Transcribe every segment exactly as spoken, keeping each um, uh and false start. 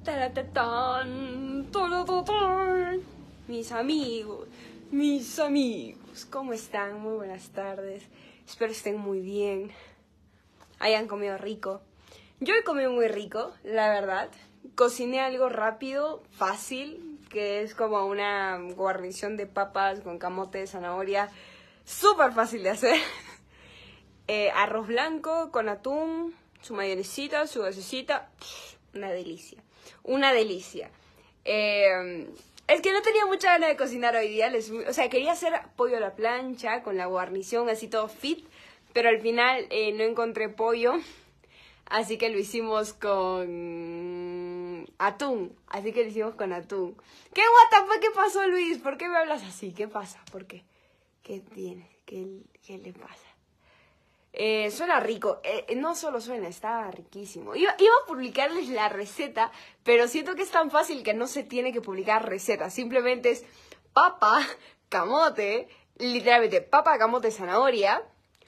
Taratatán, torodotán. Mis amigos, mis amigos, ¿cómo están? Muy buenas tardes. Espero estén muy bien. Hayan comido rico. Yo he comido muy rico, la verdad. Cociné algo rápido, fácil, que es como una guarnición de papas con camote, zanahoria. Súper fácil de hacer. Eh, arroz blanco con atún, su mayonesita, su gasecita. Una delicia. Una delicia. Eh, es que no tenía mucha ganas de cocinar hoy día. Les, o sea, quería hacer pollo a la plancha con la guarnición, así todo fit. Pero al final eh, no encontré pollo. Así que lo hicimos con atún. Así que lo hicimos con atún. ¿Qué guata? ¿Qué pasó, Luis? ¿Por qué me hablas así? ¿Qué pasa? ¿Por qué? ¿Qué tienes? ¿Qué, qué le pasa? Eh, suena rico. Eh, no solo suena, está riquísimo. Iba, iba a publicarles la receta, pero siento que es tan fácil que no se tiene que publicar receta. Simplemente es papa, camote, literalmente papa, camote, zanahoria,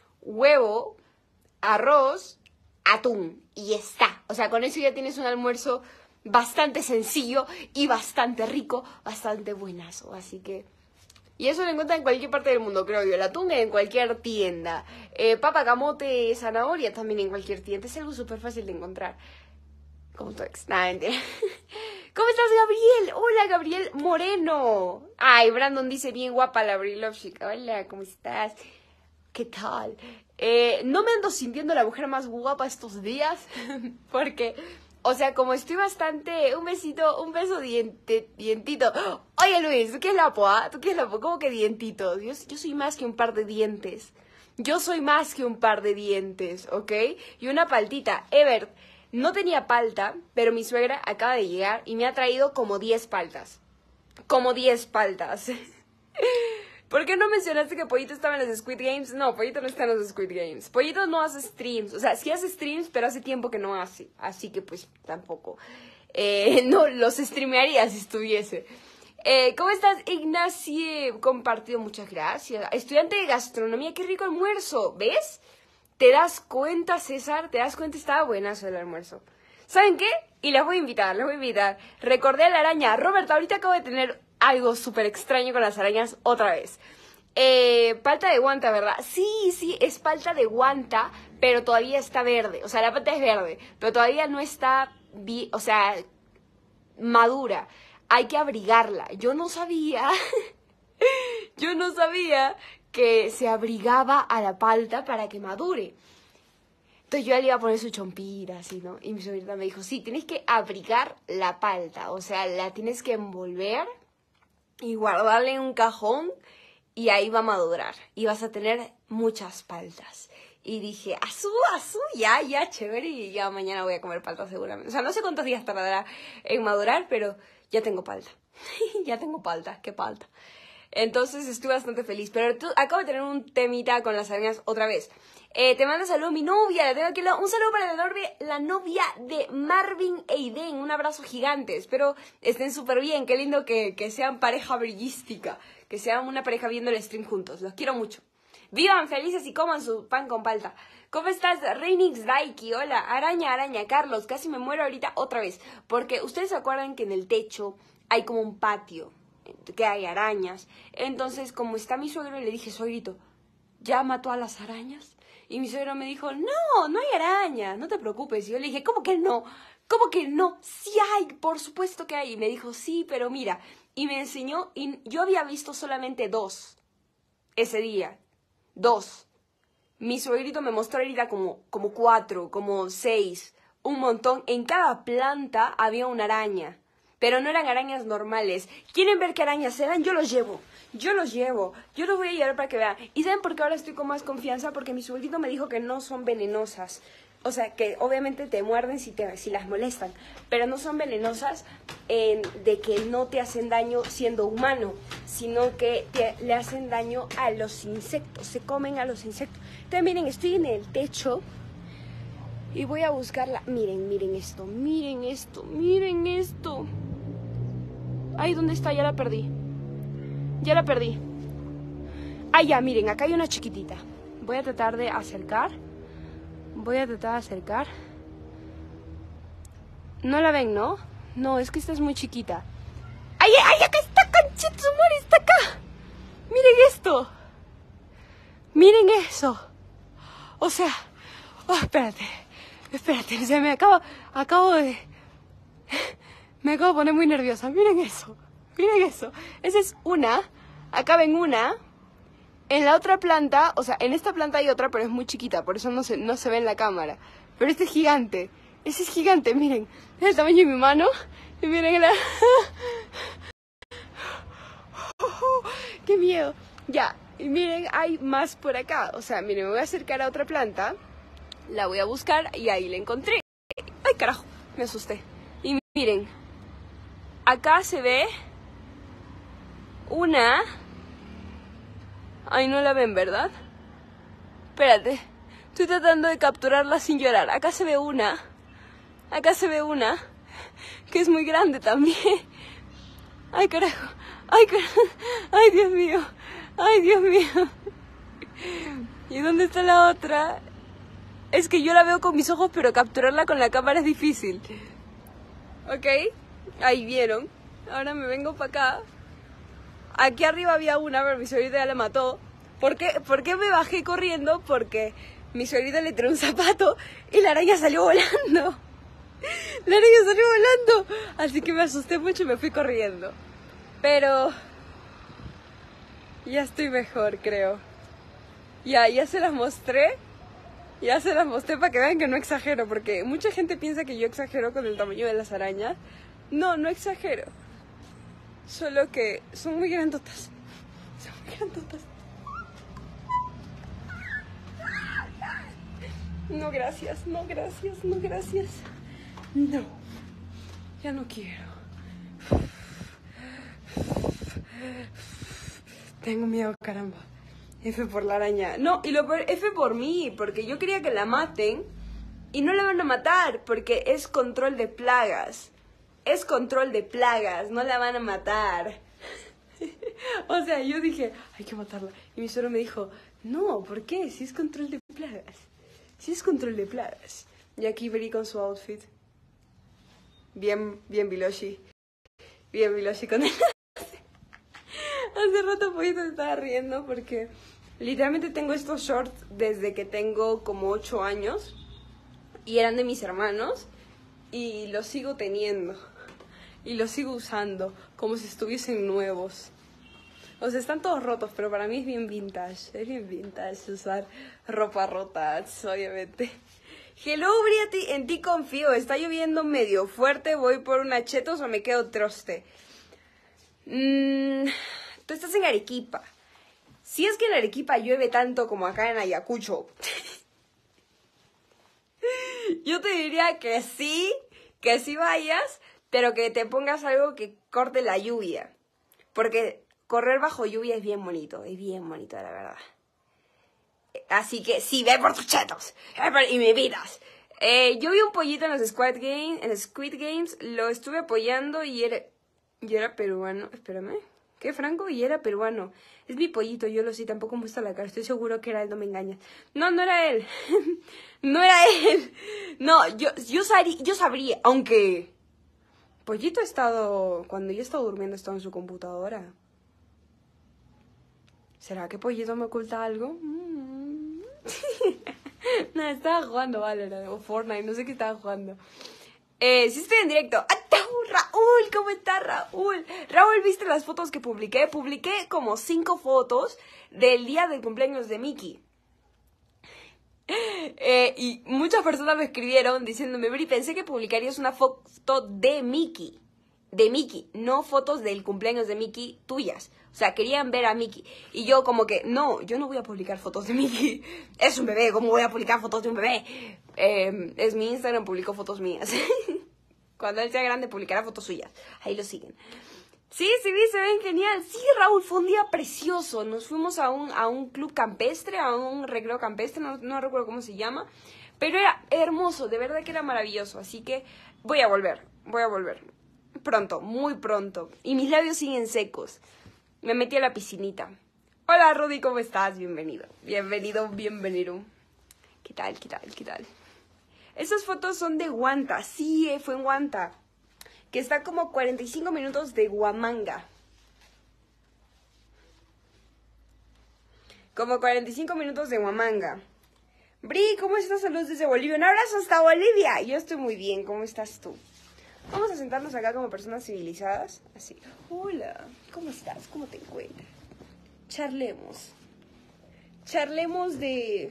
huevo, arroz, atún. Y está. O sea, con eso ya tienes un almuerzo bastante sencillo y bastante rico, bastante buenazo. Así que... Y eso lo encuentran en cualquier parte del mundo, creo yo. El atún en cualquier tienda. Eh, papa, camote, zanahoria también en cualquier tienda. Es algo súper fácil de encontrar. Como tu ex. Nada, mentira. ¿Cómo estás, Gabriel? Hola, Gabriel Moreno. Ay, Brandon dice bien guapa la Brilovchik. Hola, ¿cómo estás? ¿Qué tal? Eh, no me ando sintiendo la mujer más guapa estos días. Porque... O sea, como estoy bastante... Un besito, un beso diente, dientito. Oye, Luis, ¿tú qué es la poa? ¿Tú qué es la poa? ¿Cómo que dientito? Yo, yo soy más que un par de dientes. Yo soy más que un par de dientes, ¿ok? Y una paltita. Ever, no tenía palta, pero mi suegra acaba de llegar y me ha traído como diez paltas. Como diez paltas. ¿Por qué no mencionaste que Pollito estaba en los Squid Games? No, Pollito no está en los Squid Games. Pollito no hace streams. O sea, sí hace streams, pero hace tiempo que no hace. Así que pues tampoco. Eh, no, los streamearía si estuviese. Eh, ¿Cómo estás, Ignacio? Compartido, muchas gracias. Estudiante de gastronomía, qué rico almuerzo. ¿Ves? ¿Te das cuenta, César? ¿Te das cuenta? Estaba buenazo el almuerzo. ¿Saben qué? Y les voy a invitar, les voy a invitar. Recordé a la araña. Robert, ahorita acabo de tener... algo súper extraño con las arañas otra vez. Eh, palta de guanta, ¿verdad? Sí, sí, es palta de guanta, pero todavía está verde. O sea, la palta es verde, pero todavía no está, o sea, madura. Hay que abrigarla. Yo no sabía, yo no sabía que se abrigaba a la palta para que madure. Entonces yo le iba a poner su chompira, así, ¿no? Y mi sobrina me dijo, sí, tienes que abrigar la palta. O sea, la tienes que envolver y guardarla en un cajón y ahí va a madurar. Y vas a tener muchas paltas. Y dije, azú, azú, ya, ya, chévere. Y ya mañana voy a comer palta seguramente. O sea, no sé cuántos días tardará en madurar, pero ya tengo palta. Ya tengo palta, qué palta. Entonces estoy bastante feliz. Pero tú, acabo de tener un temita con las arañas otra vez. Eh, te manda saludo mi novia. La tengo aquí. Un saludo para la novia, la novia de Marvin Eiden. Un abrazo gigante. Espero estén súper bien. Qué lindo que, que sean pareja brillística. Que sean una pareja viendo el stream juntos. Los quiero mucho. Vivan felices y coman su pan con palta. ¿Cómo estás, Reinix Daiki? Hola, araña, araña. Carlos, casi me muero ahorita otra vez. Porque ustedes se acuerdan que en el techo hay como un patio. Que hay arañas. Entonces, como está mi suegro, le dije, suegrito, ¿ya mató a las arañas? Y mi suegro me dijo, no, no hay arañas, no te preocupes. Y yo le dije, ¿cómo que no? ¿Cómo que no? Sí hay, por supuesto que hay. Y me dijo, sí, pero mira. Y me enseñó, y yo había visto solamente dos ese día. Dos. Mi suegrito me mostró ahorita como, como cuatro, como seis, un montón. En cada planta había una araña. Pero no eran arañas normales. ¿Quieren ver qué arañas eran? Yo los llevo. Yo los llevo. Yo los voy a llevar para que vean. ¿Y saben por qué ahora estoy con más confianza? Porque mi suegrito me dijo que no son venenosas. O sea, que obviamente te muerden si, te, si las molestan. Pero no son venenosas eh, de que no te hacen daño siendo humano. Sino que te, le hacen daño a los insectos. Se comen a los insectos. Entonces, miren, estoy en el techo. Y voy a buscarla. Miren, miren esto. Miren esto. Miren esto. Ay, ¿dónde está? Ya la perdí. Ya la perdí. Ah, ya, miren, acá hay una chiquitita. Voy a tratar de acercar. Voy a tratar de acercar. No la ven, ¿no? No, es que esta es muy chiquita. ¡Ay, ay, acá está, conchetumare! ¡Está acá! ¡Miren esto! ¡Miren eso! O sea... Oh, espérate. Espérate, o sea, me acabo... Acabo de... Me acabo de poner muy nerviosa. Miren eso. Miren eso. Esa es una. Acá ven una. En la otra planta... O sea, en esta planta hay otra, pero es muy chiquita. Por eso no se, no se ve en la cámara. Pero este es gigante. Ese es gigante, miren. Es el tamaño de mi mano. Y miren la... ¡Qué miedo! Ya, y miren, hay más por acá. O sea, miren, me voy a acercar a otra planta. La voy a buscar y ahí la encontré. ¡Ay, carajo! Me asusté. Y miren, acá se ve una... Ay, no la ven, ¿verdad? Espérate. Estoy tratando de capturarla sin llorar. Acá se ve una. Acá se ve una. Que es muy grande también. ¡Ay, carajo! ¡Ay, carajo! ¡Ay, Dios mío! ¡Ay, Dios mío! ¿Y dónde está la otra? Es que yo la veo con mis ojos, pero capturarla con la cámara es difícil. ¿Ok? Ahí vieron. Ahora me vengo para acá. Aquí arriba había una, pero mi suegrita ya la mató. ¿Por qué? ¿Por qué me bajé corriendo? Porque mi suegrita le tiró un zapato y la araña salió volando. La araña salió volando. Así que me asusté mucho y me fui corriendo. Pero... ya estoy mejor, creo. Ya, ya se las mostré. Ya se las mostré para que vean que no exagero. Porque mucha gente piensa que yo exagero con el tamaño de las arañas. No, no exagero. Solo que son muy grandotas. Son muy grandotas. No, gracias, no, gracias, no, gracias. No, ya no quiero. Tengo miedo, caramba. F por la araña. No, y lo peor, F por mí, porque yo quería que la maten y no la van a matar, porque es control de plagas. Es control de plagas, no la van a matar. O sea, yo dije, hay que matarla. Y mi suegro me dijo, no, ¿por qué? Si es control de plagas. Si es control de plagas. Y aquí Bri con su outfit. Bien, bien Biloshi. Bien Biloshi con él. Hace rato Pollito se estaba riendo porque literalmente tengo estos shorts desde que tengo como ocho años. Y eran de mis hermanos. Y los sigo teniendo. Y los sigo usando como si estuviesen nuevos. O sea, están todos rotos, pero para mí es bien vintage. Es bien vintage usar ropa rota, obviamente. Hello, Briati, en ti confío. Está lloviendo medio fuerte. ¿Voy por una chetos o me quedo troste? Mm, tú estás en Arequipa. Si es que en Arequipa llueve tanto como acá en Ayacucho, yo te diría que sí, que sí vayas, pero que te pongas algo que corte la lluvia. Porque correr bajo lluvia es bien bonito, es bien bonito, la verdad. Así que sí, ve por tus chetos y me invitas. Eh, yo vi un pollito en los Squid Games, en Squid Games, lo estuve apoyando y era, y era peruano. Espérame, ¿qué, Franco? Y era peruano. Es mi pollito, yo lo sé, tampoco me gusta la cara, estoy seguro que era él, no me engañas. No, no era él. No era él. No, yo, yo, sabría, yo sabría, aunque... Pollito ha estado, cuando yo he estado durmiendo, ha estado en su computadora. ¿Será que Pollito me oculta algo? Mm. No, estaba jugando Valorant o Fortnite, no sé qué estaba jugando. Eh, sí estoy en directo. ¡Atau, Raúl! ¿Cómo estás, Raúl? Raúl, ¿viste las fotos que publiqué? Publiqué como cinco fotos del día del cumpleaños de Miki. Eh, y muchas personas me escribieron diciéndome, Bri, pensé que publicarías una foto de Miki. De Miki, no fotos del cumpleaños de Miki tuyas. O sea, querían ver a Miki. Y yo como que, no, yo no voy a publicar fotos de Miki. Es un bebé, ¿cómo voy a publicar fotos de un bebé? Eh, es mi Instagram, publico fotos mías. Cuando él sea grande, publicará fotos suyas. Ahí lo siguen. Sí, sí, se ven genial. Sí, Raúl, fue un día precioso. Nos fuimos a un, a un club campestre, a un recreo campestre, no, no recuerdo cómo se llama. Pero era hermoso, de verdad que era maravilloso. Así que voy a volver, voy a volver. Pronto, muy pronto. Y mis labios siguen secos. Me metí a la piscinita. Hola, Rudy, ¿cómo estás? Bienvenido. Bienvenido, bienvenido. ¿Qué tal, qué tal, qué tal? Esas fotos son de Huanta. Sí, eh, fue en Huanta. que está como cuarenta y cinco minutos de Huamanga. Como cuarenta y cinco minutos de Huamanga. Bri, ¿cómo estás? Saludos desde Bolivia. Un abrazo hasta Bolivia. Yo estoy muy bien. ¿Cómo estás tú? Vamos a sentarnos acá como personas civilizadas. Así. Hola, ¿cómo estás? ¿Cómo te encuentras? Charlemos. Charlemos de...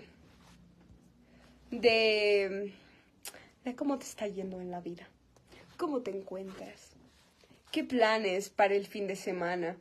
De... De cómo te está yendo en la vida. ¿Cómo te encuentras? ¿Qué planes para el fin de semana?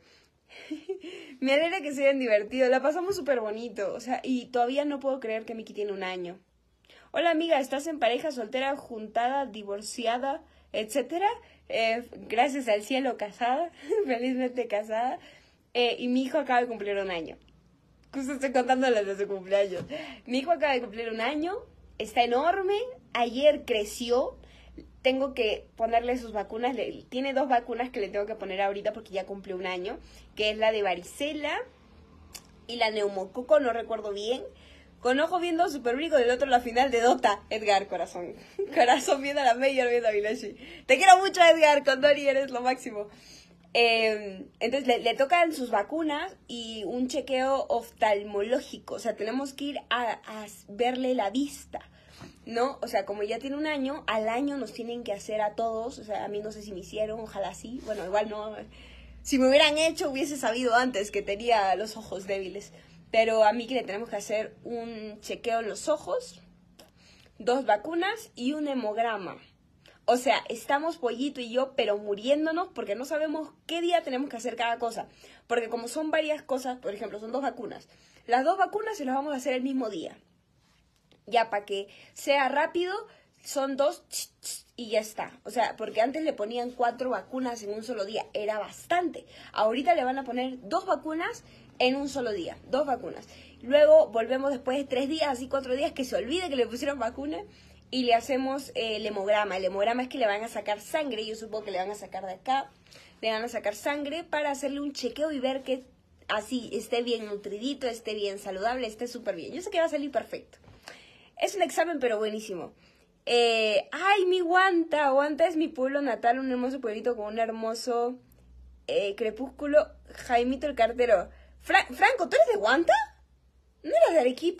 Me alegra que se hayan divertido. La pasamos súper bonito. O sea, y todavía no puedo creer que Miki tiene un año. Hola amiga, ¿estás en pareja, soltera, juntada, divorciada, etcétera? Eh, gracias al cielo, casada. Felizmente casada. Eh, y mi hijo acaba de cumplir un año. Justo estoy contándoles de su cumpleaños. Mi hijo acaba de cumplir un año. Está enorme. Ayer creció. Tengo que ponerle sus vacunas. Le, tiene dos vacunas que le tengo que poner ahorita porque ya cumplió un año. Que es la de varicela y la neumococo, no recuerdo bien. Con ojo viendo Super Brico, del otro la final de Dota. Edgar, corazón. Corazón viendo a la Mayor, viendo a Vilashi. Te quiero mucho, Edgar. Con Dori eres lo máximo. Eh, entonces le, le tocan sus vacunas y un chequeo oftalmológico. O sea, tenemos que ir a, a verle la vista, ¿no? O sea, como ya tiene un año, al año nos tienen que hacer a todos. O sea, a mí no sé si me hicieron, ojalá sí. Bueno, igual no. Si me hubieran hecho, hubiese sabido antes que tenía los ojos débiles. Pero a mí que le tenemos que hacer un chequeo en los ojos, dos vacunas y un hemograma. O sea, estamos Pollito y yo, pero muriéndonos porque no sabemos qué día tenemos que hacer cada cosa. Porque como son varias cosas, por ejemplo, son dos vacunas. Las dos vacunas se las vamos a hacer el mismo día. Ya, para que sea rápido, son dos y ya está. O sea, porque antes le ponían cuatro vacunas en un solo día. Era bastante. Ahorita le van a poner dos vacunas en un solo día. Dos vacunas. Luego volvemos después de tres días, así cuatro días, que se olvide que le pusieron vacuna. Y le hacemos eh, el hemograma. El hemograma es que le van a sacar sangre. Yo supongo que le van a sacar de acá. Le van a sacar sangre para hacerle un chequeo y ver que así esté bien nutridito, esté bien saludable, esté súper bien. Yo sé que va a salir perfecto. Es un examen, pero buenísimo. Eh, ay, mi Guanta. Guanta es mi pueblo natal, un hermoso pueblito con un hermoso eh, crepúsculo. Jaimito el cartero. Fra Franco, ¿tú eres de Guanta? ¿No eras de Arequipa?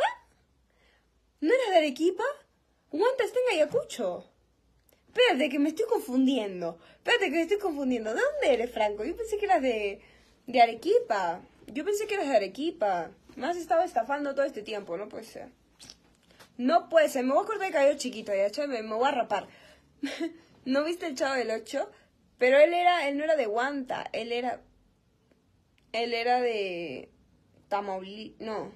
¿No eras de Arequipa? Guanta está en Ayacucho. Espérate, que me estoy confundiendo. Espérate, que me estoy confundiendo. ¿De dónde eres, Franco? Yo pensé que eras de, de Arequipa. Yo pensé que eras de Arequipa. Me has estado estafando todo este tiempo. No puede ser. No puede ser. Me voy a cortar el cabello chiquito, ya, me, me voy a rapar. ¿No viste el Chavo del Ocho? Pero él era, él no era de Guanta. Él era... Él era de... Tamaulipas. No.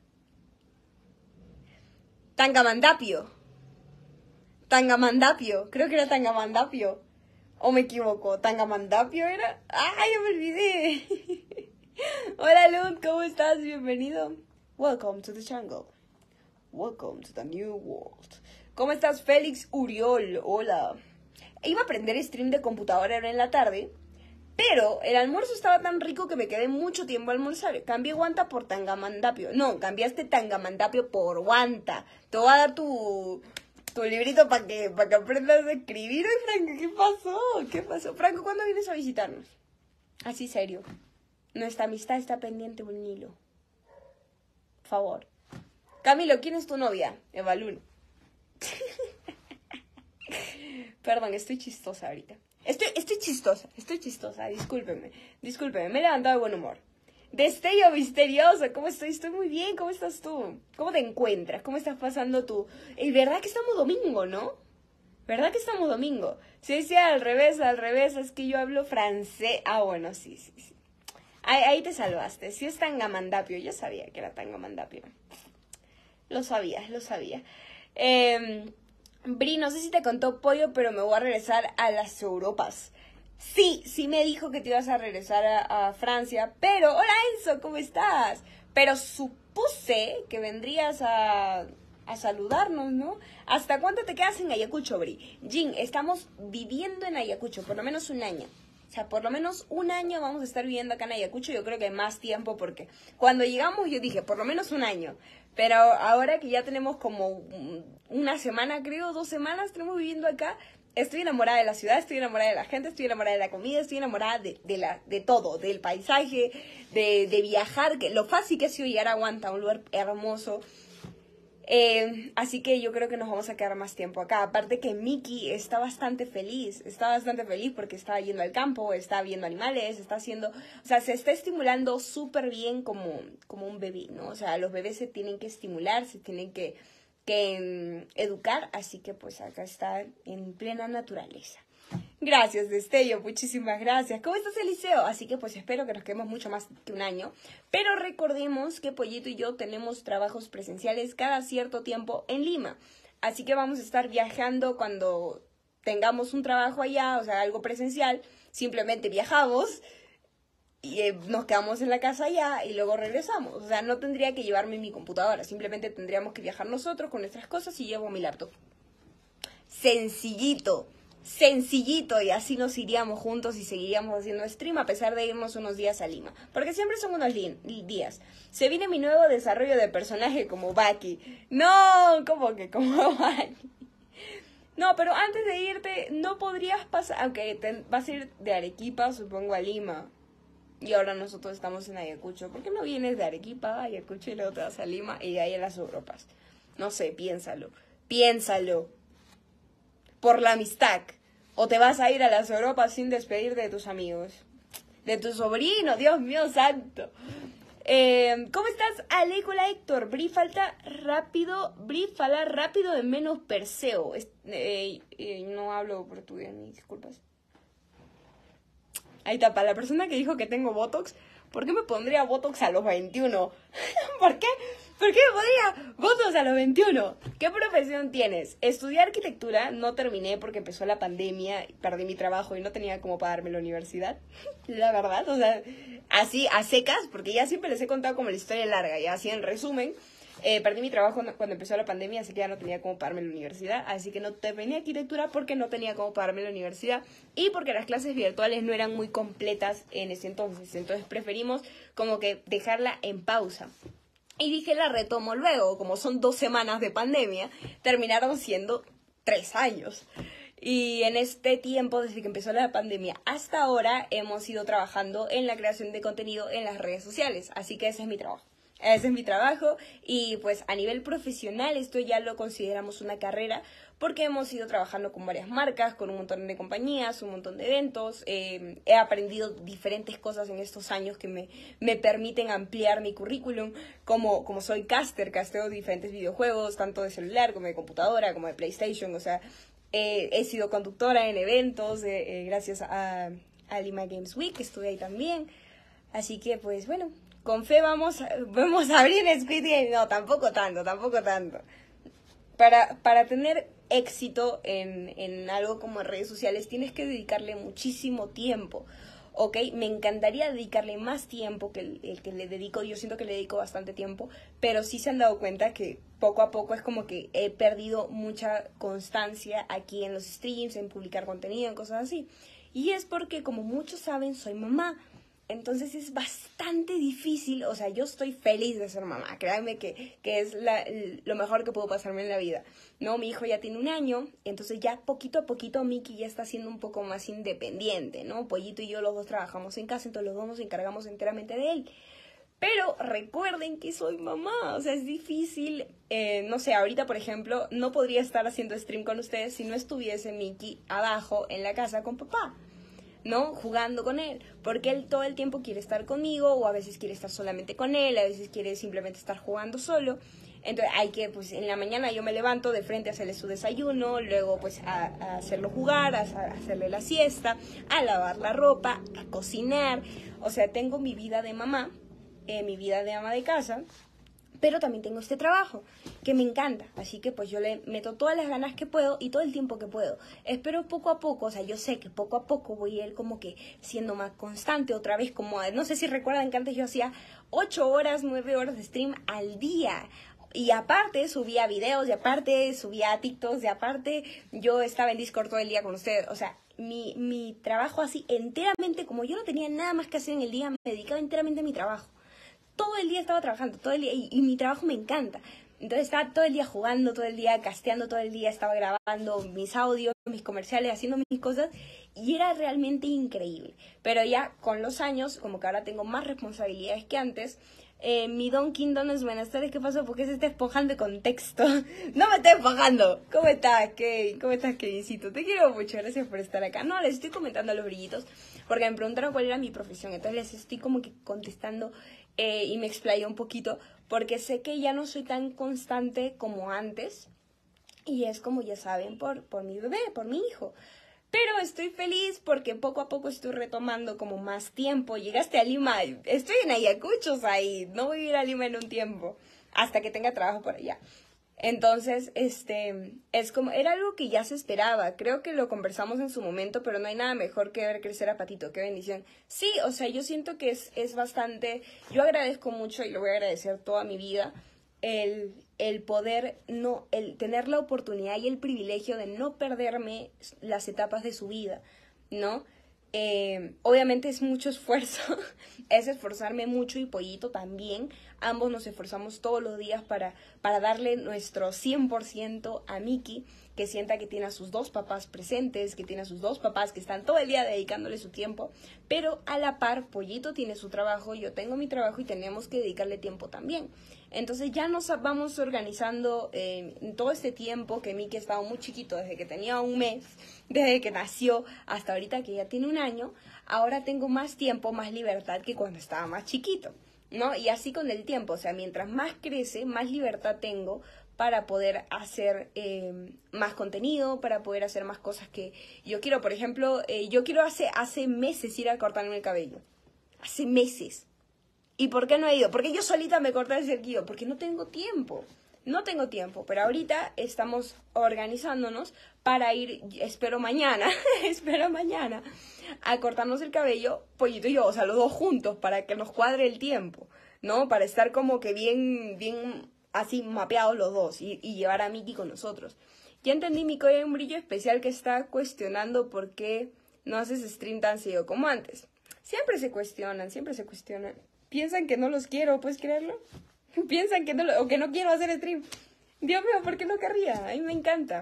Tangamandapio. Tangamandapio, creo que era Tangamandapio. ¿O me equivoco? ¿Tangamandapio era? ¡Ay, ya me olvidé! Hola, Luz, ¿cómo estás? Bienvenido. Welcome to the jungle. Welcome to the new world. ¿Cómo estás, Félix Uriol? Hola. Iba a aprender stream de computadora ahora en la tarde, pero el almuerzo estaba tan rico que me quedé mucho tiempo a almorzar. Cambié Guanta por Tangamandapio. No, cambiaste Tangamandapio por Guanta. Te voy a dar tu... tu librito para que, para que aprendas a escribir. Ay, Franco, ¿qué pasó? ¿Qué pasó? Franco, ¿cuándo vienes a visitarnos? Así serio. Nuestra amistad está pendiente un hilo. Por favor. Camilo, ¿quién es tu novia? Evalun. Perdón, estoy chistosa ahorita. Estoy, estoy chistosa, estoy chistosa. Discúlpeme, discúlpeme. Me he levantado de buen humor. Destello misterioso, ¿cómo estoy? Estoy muy bien, ¿cómo estás tú? ¿Cómo te encuentras? ¿Cómo estás pasando tú? Es verdad que estamos domingo, ¿no? ¿Verdad que estamos domingo? Si decía al revés, al revés, es que yo hablo francés. Ah, bueno, sí, sí, sí. Ahí, ahí te salvaste. Si es Tangamandapio, yo sabía que era Tangamandapio. Lo sabía, lo sabía. Eh, Bri, no sé si te contó Pollo, pero me voy a regresar a las Europas. Sí, sí me dijo que te ibas a regresar a, a Francia, pero... Hola Enzo, ¿cómo estás? Pero supuse que vendrías a, a saludarnos, ¿no? ¿Hasta cuánto te quedas en Ayacucho, Bri? Jin, estamos viviendo en Ayacucho, por lo menos un año. O sea, por lo menos un año vamos a estar viviendo acá en Ayacucho. Yo creo que más tiempo porque cuando llegamos yo dije, por lo menos un año. Pero ahora que ya tenemos como una semana, creo, dos semanas tenemos viviendo acá... estoy enamorada de la ciudad, estoy enamorada de la gente, estoy enamorada de la comida, estoy enamorada de, de, la, de todo, del paisaje, de, de viajar, que lo fácil que ha sido llegar a Huanta, un lugar hermoso. Eh, así que yo creo que nos vamos a quedar más tiempo acá. Aparte que Miki está bastante feliz, está bastante feliz porque está yendo al campo, está viendo animales, está haciendo, o sea, se está estimulando súper bien como, como un bebé, ¿no? O sea, los bebés se tienen que estimular, se tienen que, que um, educar, así que pues acá está en plena naturaleza. Gracias, Destello, muchísimas gracias. ¿Cómo estás, Eliseo? Así que pues espero que nos quedemos mucho más que un año. Pero recordemos que Pollito y yo tenemos trabajos presenciales cada cierto tiempo en Lima. Así que vamos a estar viajando cuando tengamos un trabajo allá, o sea, algo presencial. Simplemente viajamos y eh, nos quedamos en la casa allá y luego regresamos. O sea, no tendría que llevarme mi computadora. Simplemente tendríamos que viajar nosotros con nuestras cosas y llevo mi laptop. Sencillito. Sencillito, y así nos iríamos juntos y seguiríamos haciendo stream a pesar de irnos unos días a Lima, porque siempre son unos días. Se viene mi nuevo desarrollo de personaje como Baki. No, ¿cómo que como Baki? No, pero antes de irte, no podrías pasar, aunque te vas a ir de Arequipa, supongo, a Lima, y ahora nosotros estamos en Ayacucho. ¿Por qué no vienes de Arequipa a Ayacucho y luego te vas a Lima y de ahí a las Europas? No sé, piénsalo, piénsalo. Por la amistad. O te vas a ir a las Europas sin despedirte de tus amigos. De tu sobrino, Dios mío santo. Eh, ¿Cómo estás, Alécola Héctor? Bri falta rápido, Bri fala rápido de menos Perseo. Es, eh, eh, no hablo portugués, mis disculpas. Ahí está, para la persona que dijo que tengo Botox, ¿por qué me pondría Botox a los veintiuno? ¿Por qué? ¿Por qué me pondría Botox a los veintiuno? ¿Qué profesión tienes? Estudié arquitectura, no terminé porque empezó la pandemia, perdí mi trabajo y no tenía cómo pagarme la universidad. La verdad, o sea, así a secas, porque ya siempre les he contado como la historia larga, y así en resumen, eh, perdí mi trabajo cuando empezó la pandemia, así que ya no tenía cómo pagarme la universidad, así que no terminé arquitectura porque no tenía cómo pagarme la universidad y porque las clases virtuales no eran muy completas en ese entonces, entonces preferimos como que dejarla en pausa. Y dije, la retomo luego, como son dos semanas de pandemia, terminaron siendo tres años. Y en este tiempo, desde que empezó la pandemia hasta ahora, hemos ido trabajando en la creación de contenido en las redes sociales. Así que ese es mi trabajo. Ese es mi trabajo y pues a nivel profesional esto ya lo consideramos una carrera porque hemos ido trabajando con varias marcas, con un montón de compañías, un montón de eventos. Eh, he aprendido diferentes cosas en estos años que me, me permiten ampliar mi currículum. Como, como soy caster, casteo diferentes videojuegos, tanto de celular como de computadora, como de PlayStation. O sea, eh, he sido conductora en eventos eh, eh, gracias a, a Lima Games Week, estuve ahí también. Así que pues bueno, con fe vamos, vamos a abrir en Squid Game. No, tampoco tanto, tampoco tanto. Para, para tener éxito en, en algo como redes sociales tienes que dedicarle muchísimo tiempo, ¿ok? Me encantaría dedicarle más tiempo que el, el que le dedico. Yo siento que le dedico bastante tiempo, pero sí se han dado cuenta que poco a poco es como que he perdido mucha constancia aquí en los streams, en publicar contenido, en cosas así. Y es porque, como muchos saben, soy mamá. Entonces es bastante difícil, o sea, yo estoy feliz de ser mamá, créanme que, que es la, lo mejor que puedo pasarme en la vida, ¿no? Mi hijo ya tiene un año, entonces ya poquito a poquito Miki ya está siendo un poco más independiente, ¿no? Pollito y yo los dos trabajamos en casa, entonces los dos nos encargamos enteramente de él. Pero recuerden que soy mamá, o sea, es difícil, eh, no sé, ahorita por ejemplo, no podría estar haciendo stream con ustedes si no estuviese Miki abajo en la casa con papá, ¿no? Jugando con él, porque él todo el tiempo quiere estar conmigo, o a veces quiere estar solamente con él, a veces quiere simplemente estar jugando solo. Entonces hay que, pues en la mañana yo me levanto de frente a hacerle su desayuno, luego pues a, a hacerlo jugar, a, a hacerle la siesta, a lavar la ropa, a cocinar. O sea, tengo mi vida de mamá, eh, mi vida de ama de casa, pero también tengo este trabajo que me encanta, así que pues yo le meto todas las ganas que puedo y todo el tiempo que puedo. Espero poco a poco, o sea, yo sé que poco a poco voy a ir como que siendo más constante otra vez, como, no sé si recuerdan que antes yo hacía ocho horas, nueve horas de stream al día. Y aparte subía videos, y aparte subía TikToks, y aparte yo estaba en Discord todo el día con ustedes. O sea, mi, mi trabajo así enteramente, como yo no tenía nada más que hacer en el día, me dedicaba enteramente a mi trabajo. Todo el día estaba trabajando, todo el día, y, y mi trabajo me encanta. Entonces estaba todo el día jugando, todo el día casteando, todo el día estaba grabando mis audios, mis comerciales, haciendo mis cosas y era realmente increíble. Pero ya con los años, como que ahora tengo más responsabilidades que antes, eh, mi Don Dones, buenas tardes, ¿qué pasó? ¿Por qué se está espojando de contexto? No me está espojando. ¿Cómo estás, Kevin? ¿Cómo estás, Kevincito? Te quiero mucho, gracias por estar acá. No, les estoy comentando a los brillitos porque me preguntaron cuál era mi profesión, entonces les estoy como que contestando eh, y me explayé un poquito porque sé que ya no soy tan constante como antes y es como ya saben por, por mi bebé, por mi hijo. Pero estoy feliz porque poco a poco estoy retomando como más tiempo. Llegaste a Lima, estoy en Ayacucho, ahí, no voy a ir a Lima en un tiempo, hasta que tenga trabajo por allá. Entonces, este, es como, era algo que ya se esperaba. Creo que lo conversamos en su momento, pero no hay nada mejor que ver crecer a Patito. Qué bendición. Sí, o sea, yo siento que es, es bastante, yo agradezco mucho y lo voy a agradecer toda mi vida, el, el poder, no, el tener la oportunidad y el privilegio de no perderme las etapas de su vida, ¿no? Eh, obviamente es mucho esfuerzo, es esforzarme mucho y Pollito también. Ambos nos esforzamos todos los días para, para darle nuestro cien por ciento a Miki, que sienta que tiene a sus dos papás presentes, que tiene a sus dos papás que están todo el día dedicándole su tiempo, pero a la par Pollito tiene su trabajo, yo tengo mi trabajo y tenemos que dedicarle tiempo también. Entonces ya nos vamos organizando eh, en todo este tiempo que Miki ha estado muy chiquito, desde que tenía un mes, desde que nació hasta ahorita que ya tiene un año, ahora tengo más tiempo, más libertad que cuando estaba más chiquito, ¿no? Y así con el tiempo, o sea, mientras más crece, más libertad tengo para poder hacer eh, más contenido, para poder hacer más cosas que yo quiero. Por ejemplo, eh, yo quiero hace, hace meses ir a cortarme el cabello. Hace meses. ¿Y por qué no he ido? Porque yo solita me corté el cerquillo, porque no tengo tiempo. No tengo tiempo, pero ahorita estamos organizándonos para ir, espero mañana, espero mañana, a cortarnos el cabello, Pollito y yo, o sea, los dos juntos, para que nos cuadre el tiempo, ¿no? Para estar como que bien, bien así mapeados los dos y, y llevar a Miki con nosotros. Ya entendí, Miki, hay un brillo especial que está cuestionando por qué no haces stream tan seguido como antes. Siempre se cuestionan, siempre se cuestionan. Piensan que no los quiero, ¿puedes creerlo? Piensan que no, lo, o que no quiero hacer stream. Dios mío, ¿por qué no querría? A mí me encanta.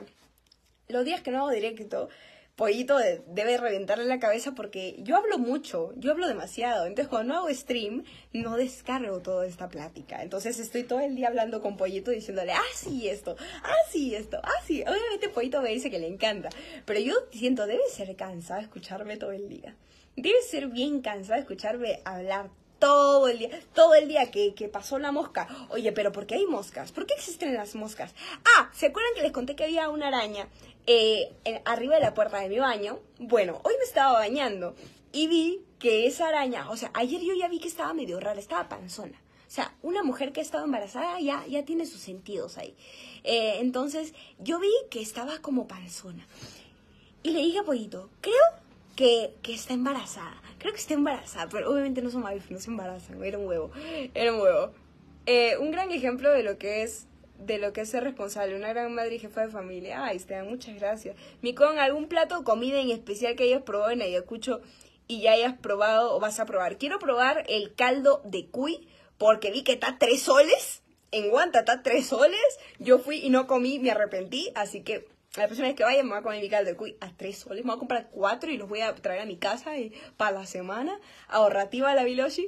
Los días que no hago directo, Pollito de, debe reventarle la cabeza porque yo hablo mucho, yo hablo demasiado. Entonces cuando no hago stream, no descargo toda esta plática. Entonces estoy todo el día hablando con Pollito diciéndole, ah, sí, esto, ah, sí, esto, ah, sí. Obviamente Pollito me dice que le encanta. Pero yo siento, debe ser cansado escucharme todo el día. Debe ser bien cansado escucharme hablar todo el día, todo el día que, que pasó la mosca. Oye, pero ¿por qué hay moscas? ¿Por qué existen las moscas? Ah, ¿se acuerdan que les conté que había una araña eh, en, arriba de la puerta de mi baño? Bueno, hoy me estaba bañando y vi que esa araña, o sea, ayer yo ya vi que estaba medio rara, estaba panzona. O sea, una mujer que ha estado embarazada ya, ya tiene sus sentidos ahí. Eh, entonces, yo vi que estaba como panzona. Y le dije a Pollito, creo que, que está embarazada. Creo que está embarazada, pero obviamente no son malditos, no se embarazan, era un huevo, era un huevo. Eh, un gran ejemplo de lo que es de lo que es ser responsable, una gran madre y jefa de familia. Ay, Esteban, muchas gracias. Micón, ¿algún plato o comida en especial que hayas probado en Ayacucho y ya hayas probado o vas a probar? Quiero probar el caldo de cuy porque vi que está tres soles, en Guanta está tres soles, yo fui y no comí, me arrepentí, así que la próxima vez que vaya me voy a comer mi caldo de cuy a tres soles. Me voy a comprar cuatro y los voy a traer a mi casa y, para la semana. Ahorrativa la Biloshi.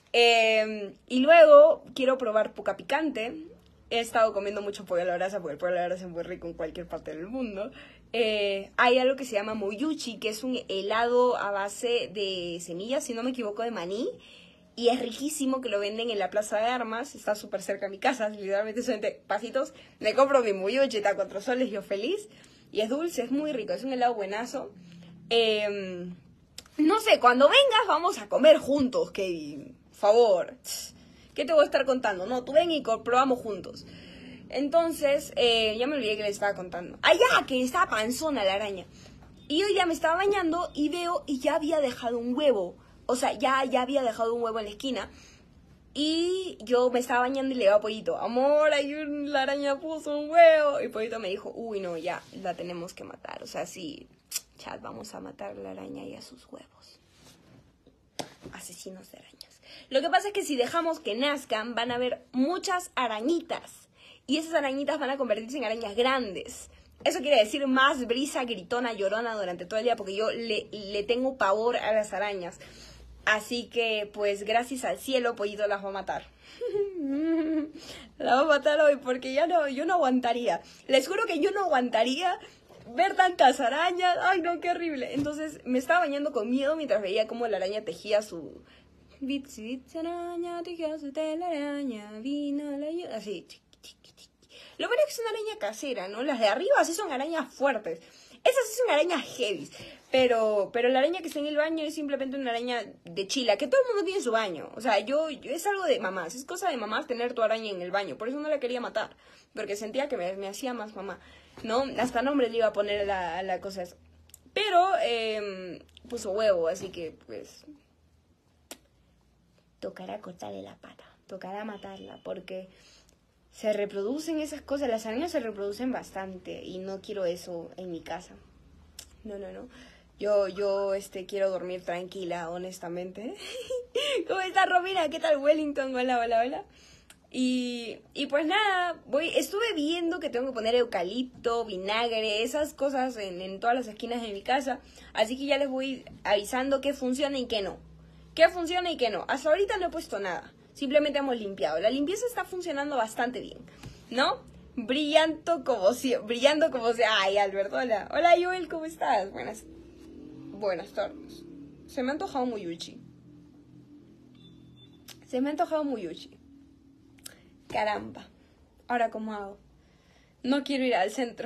Eh, y luego quiero probar puca picante. He estado comiendo mucho pollo a la brasa porque el pollo a la brasa es muy rico en cualquier parte del mundo. Eh, hay algo que se llama moyuchi, que es un helado a base de semillas, si no me equivoco, de maní. Y es riquísimo, que lo venden en la Plaza de Armas, está súper cerca de mi casa, literalmente son pasitos. Me compro mi moyuchi, está a cuatro soles, yo feliz. Y es dulce, es muy rico, es un helado buenazo. Eh, no sé, cuando vengas vamos a comer juntos, Kevin, por favor. ¿Qué te voy a estar contando? No, tú ven y probamos juntos. Entonces, eh, ya me olvidé que le estaba contando. ¡Ah, ya! Que estaba panzona la araña. Y yo ya me estaba bañando y veo y ya había dejado un huevo. O sea, ya, ya había dejado un huevo en la esquina. Y yo me estaba bañando y le digo a Pollito, amor, hay un, la araña puso un huevo. Y Pollito me dijo, uy, no, ya, la tenemos que matar. O sea, sí, chat, vamos a matar a la araña y a sus huevos. Asesinos de arañas. Lo que pasa es que si dejamos que nazcan, van a haber muchas arañitas. y esas arañitas van a convertirse en arañas grandes. Eso quiere decir más brisa, gritona, llorona durante todo el día, porque yo le, le tengo pavor a las arañas. Así que, pues, gracias al cielo, Pollito las va a matar. La va a matar hoy, porque ya no, yo no aguantaría. Les juro que yo no aguantaría ver tantas arañas. Ay, no, qué horrible. Entonces, me estaba bañando con miedo mientras veía cómo la araña tejía su... Bits, bits, araña, tejía su telaraña, vino la lluvia... Así, lo bueno es que es una araña casera, ¿no? Las de arriba sí son arañas fuertes. Esas sí son arañas heavy. Pero, pero la araña que está en el baño es simplemente una araña de chila, que todo el mundo tiene su baño. O sea, yo, yo es algo de mamás. Es cosa de mamás tener tu araña en el baño. Por eso no la quería matar. Porque sentía que me, me hacía más mamá, ¿no? Hasta nombre le iba a poner a la, a la cosa esa. Pero eh, puso huevo, así que pues... tocará cortarle la pata. Tocará matarla, porque... se reproducen esas cosas, las arañas se reproducen bastante y no quiero eso en mi casa. No, no, no. Yo, yo, este, quiero dormir tranquila, honestamente. ¿Cómo está Romina? ¿Qué tal Wellington? Hola, hola, hola. Y, y pues nada, voy, estuve viendo que tengo que poner eucalipto, vinagre, esas cosas en, en todas las esquinas de mi casa. Así que ya les voy avisando qué funciona y qué no. Qué funciona y qué no. Hasta ahorita no he puesto nada. Simplemente hemos limpiado. La limpieza está funcionando bastante bien, ¿no? Brillando como si... Brillando como si... Ay, Alberto, hola. Hola, Joel, ¿cómo estás? Buenas... Buenas tardes. Se me ha antojado muy uchi. Se me ha antojado muy uchi. Caramba. Ahora, ¿cómo hago? No quiero ir al centro.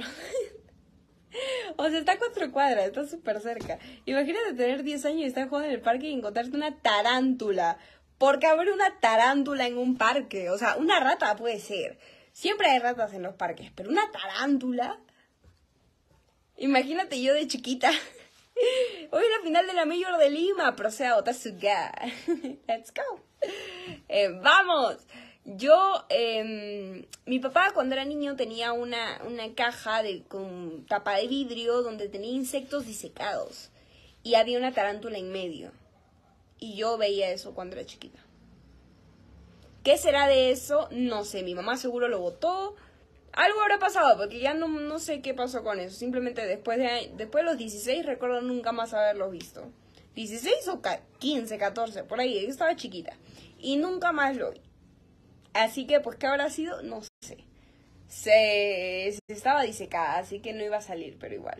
O sea, está a cuatro cuadras, está súper cerca. Imagínate tener diez años y estar jugando en el parque y encontrarte una tarántula. ¿Por qué haber una tarántula en un parque? O sea, una rata puede ser. Siempre hay ratas en los parques, pero una tarántula... Imagínate yo de chiquita. Hoy es la final de la Mayor de Lima, proceda a botar su gas. Let's go. Eh, ¡Vamos! Yo, eh, mi papá cuando era niño tenía una, una caja de, con tapa de vidrio donde tenía insectos disecados. Y había una tarántula en medio. Y yo veía eso cuando era chiquita. ¿Qué será de eso? No sé, mi mamá seguro lo botó. Algo habrá pasado, porque ya no, no sé qué pasó con eso. Simplemente después de, después de los dieciséis recuerdo nunca más haberlo visto. dieciséis o quince, catorce, por ahí, yo estaba chiquita. Y nunca más lo vi. Así que, pues, ¿qué habrá sido? No sé. Se, se estaba disecada, así que no iba a salir, pero igual.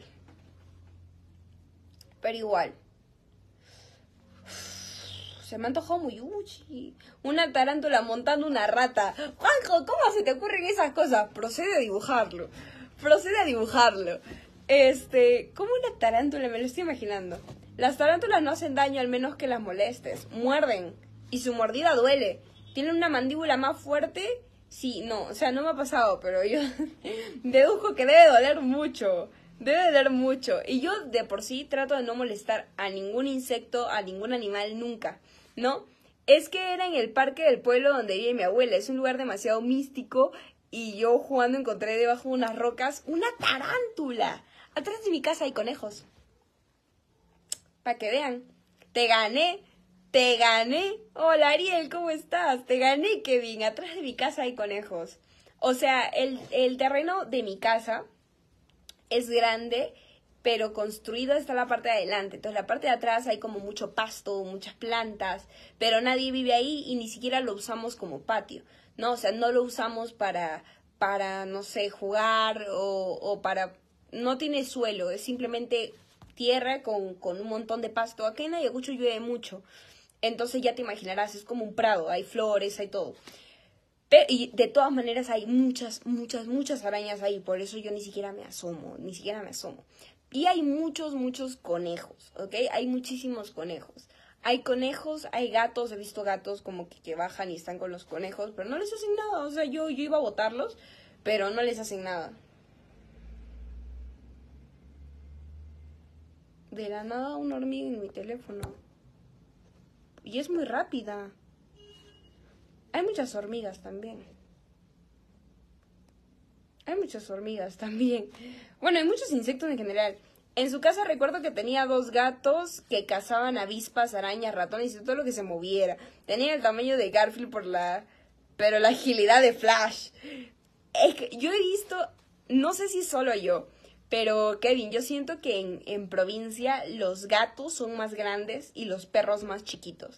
Pero igual. Se me antojó muy uchi. Una tarántula montando una rata. Juanjo, ¿cómo se te ocurren esas cosas? Procede a dibujarlo. Procede a dibujarlo. Este, ¿cómo una tarántula? Me lo estoy imaginando. Las tarántulas no hacen daño al menos que las molestes. Muerden. Y su mordida duele. ¿Tienen una mandíbula más fuerte? Sí, no. O sea, no me ha pasado, pero yo deduzco que debe doler mucho. Debe doler mucho. Y yo de por sí trato de no molestar a ningún insecto, a ningún animal nunca, ¿no? Es que era en el parque del pueblo donde vive mi abuela. Es un lugar demasiado místico. Y yo jugando encontré debajo de unas rocas una tarántula. Atrás de mi casa hay conejos. Para que vean. Te gané. Te gané. Hola Ariel, ¿cómo estás? Te gané, Kevin. Atrás de mi casa hay conejos. O sea, el, el terreno de mi casa es grande, pero construido está la parte de adelante. Entonces la parte de atrás hay como mucho pasto, muchas plantas, pero nadie vive ahí y ni siquiera lo usamos como patio, ¿no? O sea, no lo usamos para, para no sé, jugar o, o para... No tiene suelo, es simplemente tierra con, con un montón de pasto. Aquí en Ayacucho llueve mucho, entonces ya te imaginarás, es como un prado, hay flores, hay todo. Pero, y de todas maneras hay muchas, muchas, muchas arañas ahí, por eso yo ni siquiera me asomo, ni siquiera me asomo. Y hay muchos, muchos conejos, ¿ok? Hay muchísimos conejos. Hay conejos, hay gatos, he visto gatos como que, que bajan y están con los conejos, pero no les hacen nada. O sea, yo, yo iba a botarlos, pero no les hacen nada. De la nada una hormiga en mi teléfono. Y es muy rápida. Hay muchas hormigas también. Hay muchas hormigas también. Bueno, hay muchos insectos en general. En su casa recuerdo que tenía dos gatos que cazaban avispas, arañas, ratones y todo lo que se moviera. Tenía el tamaño de Garfield por la... pero la agilidad de Flash. Es que yo he visto, no sé si solo yo, pero Kevin, yo siento que en, en provincia los gatos son más grandes y los perros más chiquitos.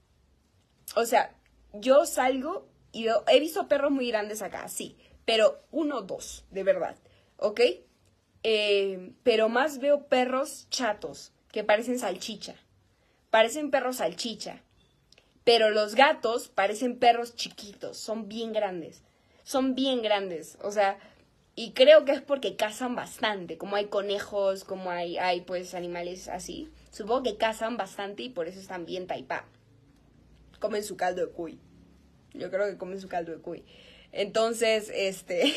O sea, yo salgo y veo, he visto perros muy grandes acá, sí, pero uno o dos, de verdad, ¿ok? Eh, pero más veo perros chatos, que parecen salchicha. Parecen perros salchicha. Pero los gatos parecen perros chiquitos, son bien grandes. Son bien grandes, o sea, y creo que es porque cazan bastante, como hay conejos, como hay, hay pues animales así. Supongo que cazan bastante y por eso están bien taipá. Comen su caldo de cuy. Yo creo que comen su caldo de cuy. Entonces, este...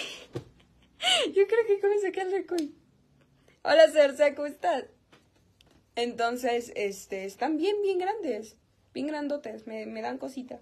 yo creo que comen su caldo de cuy. Hola, Cersa, ¿cómo estás? Entonces, este, están bien, bien grandes. Bien grandotes, me, me dan cosita.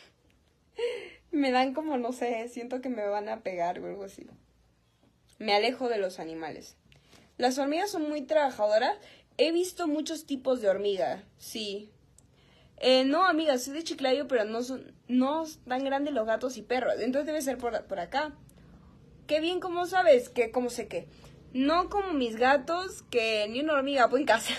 Me dan como, no sé, siento que me van a pegar o algo así. Me alejo de los animales. Las hormigas son muy trabajadoras. He visto muchos tipos de hormiga, sí. Eh, no, amiga, soy de Chiclayo, pero no son no tan grandes los gatos y perros. Entonces debe ser por, por acá. Qué bien, ¿cómo sabes? Que, ¿cómo sé qué? No como mis gatos, que ni una hormiga pueden cazar.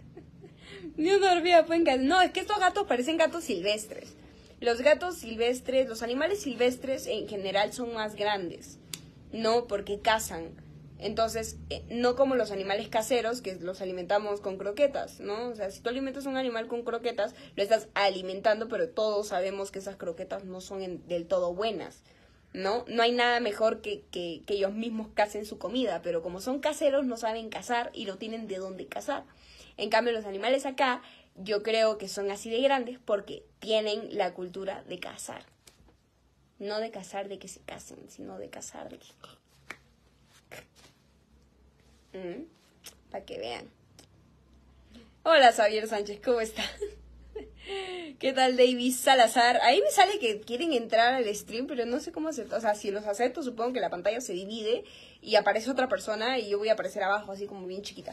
Ni una hormiga pueden cazar. No, es que estos gatos parecen gatos silvestres. Los gatos silvestres, los animales silvestres en general son más grandes, ¿no? Porque cazan. Entonces, eh, no como los animales caseros, que los alimentamos con croquetas, ¿no? O sea, si tú alimentas a un animal con croquetas, lo estás alimentando, pero todos sabemos que esas croquetas no son en, del todo buenas, ¿no? No hay nada mejor que, que, que ellos mismos cacen su comida, pero como son caseros, no saben cazar y no tienen de dónde cazar. En cambio, los animales acá, yo creo que son así de grandes porque tienen la cultura de cazar. No de cazar de que se casen, sino de cazar de que... Mm, para que vean. Hola, Xavier Sánchez, ¿cómo estás? ¿Qué tal, David Salazar? Ahí me sale que quieren entrar al stream, pero no sé cómo aceptar. O sea, si los acepto, supongo que la pantalla se divide y aparece otra persona y yo voy a aparecer abajo, así como bien chiquita.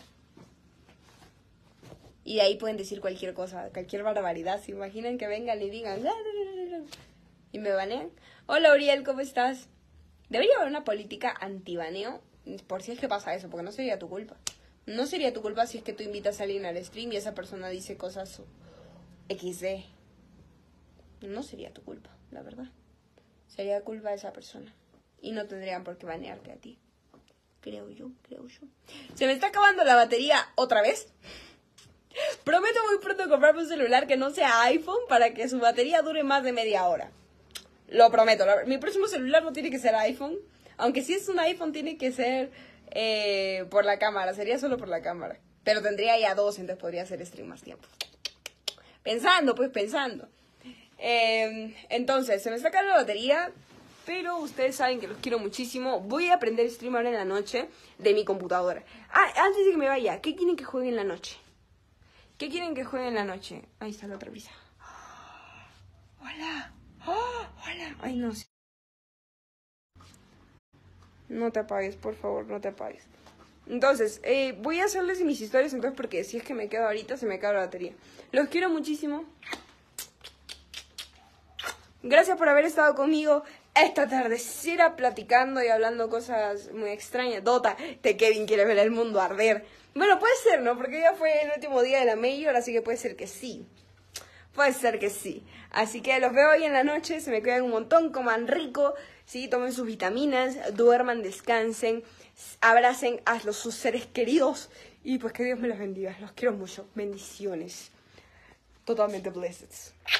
Y de ahí pueden decir cualquier cosa, cualquier barbaridad. ¿Se imaginan que vengan y digan... y me banean? Hola, Uriel, ¿cómo estás? Debería haber una política antibaneo, por si es que pasa eso, porque no sería tu culpa. No sería tu culpa si es que tú invitas a alguien al stream y esa persona dice cosas equis de. No sería tu culpa, la verdad. Sería culpa de esa persona. Y no tendrían por qué banearte a ti. Creo yo, creo yo. Se me está acabando la batería otra vez. Prometo muy pronto comprarme un celular que no sea iPhone para que su batería dure más de media hora. Lo prometo. Mi próximo celular no tiene que ser iPhone. Aunque si es un iPhone tiene que ser eh, por la cámara. Sería solo por la cámara. Pero tendría ya dos, entonces podría hacer stream más tiempo. Pensando, pues pensando. Eh, entonces, se me está acabando la batería. Pero ustedes saben que los quiero muchísimo. Voy a aprender stream ahora en la noche de mi computadora. Ah, antes de que me vaya, ¿qué quieren que juegue en la noche? ¿Qué quieren que juegue en la noche? Ahí está la otra brisa. Hola. Oh, hola. Ay, no. No te apagues, por favor, no te apagues. Entonces, eh, voy a hacerles mis historias entonces porque si es que me quedo ahorita se me acaba la batería. Los quiero muchísimo. Gracias por haber estado conmigo esta tardecera platicando y hablando cosas muy extrañas. Dota, te Kevin quiere ver el mundo arder. Bueno, puede ser, ¿no? Porque ya fue el último día de la Major, así que puede ser que sí. Puede ser que sí. Así que los veo hoy en la noche, se me cuidan un montón, coman rico, sí, tomen sus vitaminas, duerman, descansen, abracen a los, sus seres queridos y pues que Dios me los bendiga. Los quiero mucho. Bendiciones. Totalmente blessed.